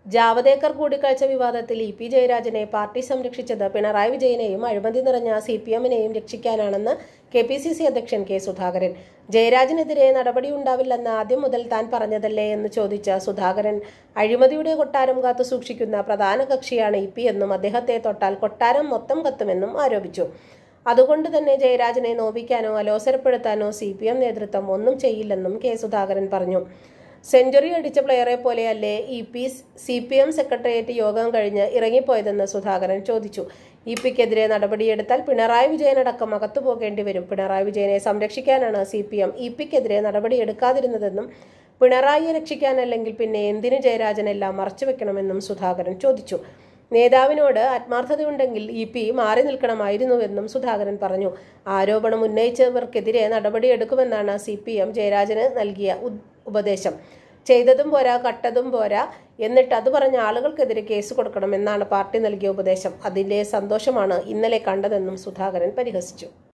ജാവദേക്കർ കൂടിക്കാഴ്ച വിവാദത്തിൽ ഇ.പി. ജയരാജനെ പാർട്ടി സംരക്ഷിച്ചത് പിണറായി വിജയനെയും അഴിമതി നിറഞ്ഞ CPM-നെയും രക്ഷിക്കാനാണെന്ന് KPCC അധ്യക്ഷൻ കെ. സുധാകരൻ. ജയരാജനെതിരെ നടപടിയുണ്ടാവില്ലെന്ന് ആദ്യം മുതൽ താൻ പറഞ്ഞതല്ലേ എന്ന് ചോദിച്ച സുധാകരൻ, അഴിമതിയുടെ കൊട്ടാരം കാത്തു സൂക്ഷിക്കുന്ന പ്രധാന കക്ഷിയാണ് ഇ.പി. എന്നും അദ്ദേഹത്തെ തൊട്ടാൽ കൊട്ടാരം മൊത്തം കത്തുമെന്നും ആരോപിച്ചു. അതുകൊണ്ട് തന്നെ ജയരാജനെ നോവിക്കാനോ അലോസരപ്പെടുത്താനോ CPM നേതൃത്വം ഒന്നും ചെയ്യില്ലെന്നും കെ. സുധാകരൻ പറഞ്ഞു. സെഞ്ചുറി അടിച്ച പ്ലെയറെ പോലെയല്ലേ ഇ.പി. CPM സെക്രട്ടേറിയറ്റ് യോഗം കഴിഞ്ഞ് ഇറങ്ങിപ്പോയതെന്ന് സുധാകരൻ ചോദിച്ചു. ഇ.പി.ക്കെതിരെ നടപടിയെടുത്താൽ പിണറായി വിജയനടക്കം അകത്തുപോകേണ്ടി വരും. പിണറായി വിജയനെ സംരക്ഷിക്കാനാണ് CPM ഇ.പി.ക്കെതിരെ നടപടിയെടുക്കാതിരുന്നതെന്നും പിണറായിയെ രക്ഷിക്കാനല്ലെങ്കിൽ പിന്നെ എന്തിന് ജയരാജനെല്ലാം മറച്ചുവെക്കണമെന്നും സുധാകരൻ ചോദിച്ചു. നേതാവിനോട് ആത്മാർത്ഥതയുണ്ടെങ്കിൽ ഇ.പി. മാറി നിൽക്കണമായിരുന്നുവെന്നും സുധാകരൻ പറഞ്ഞു. ആരോപണം ഉന്നയിച്ചവർക്കെതിരെ നടപടിയെടുക്കുമെന്നാണ് CPM ജയരാജന് നൽകിയ ഉപദേശം. ചെയ്തതും പോരാ, കട്ടതും പോരാ, എന്നിട്ട് അത് പറഞ്ഞ ആളുകൾക്കെതിരെ കേസ് കൊടുക്കണമെന്നാണ് പാർട്ടി നൽകിയ ഉപദേശം. അതിലെ സന്തോഷമാണ് ഇന്നലെ കണ്ടതെന്നും സുധാകരൻ പരിഹസിച്ചു.